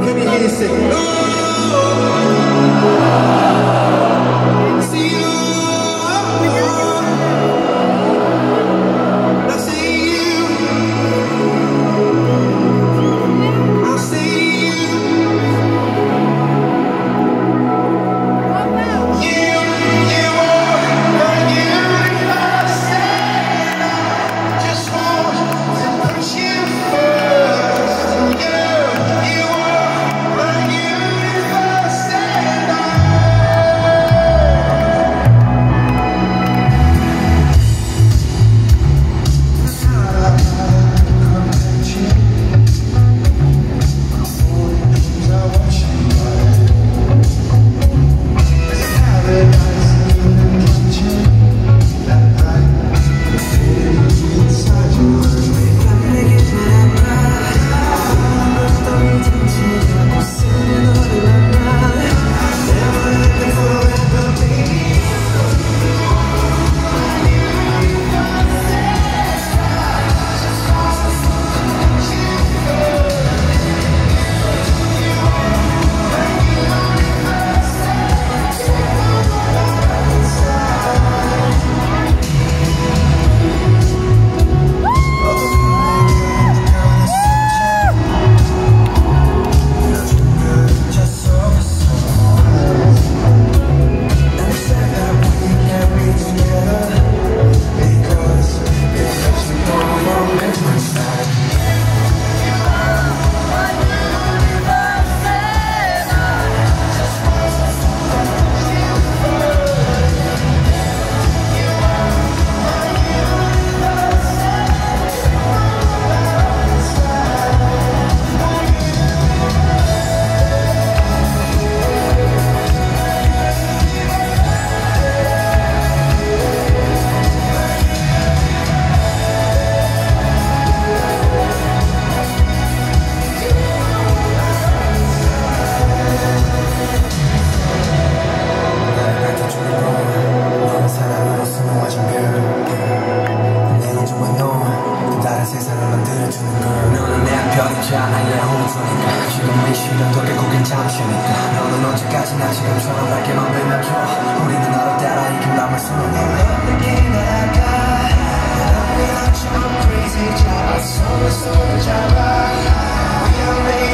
Can you hear you sing? See you. I see you. I see you. You are the universe, and I just want to put you first. You are the universe, and I. 너는 언제까지나 지금처럼 밝게만 빛나줘. 우리는 너를 따라 이 길람을 수놓아. 내게 나가 좀 crazy 잡아 손을 잡아. We are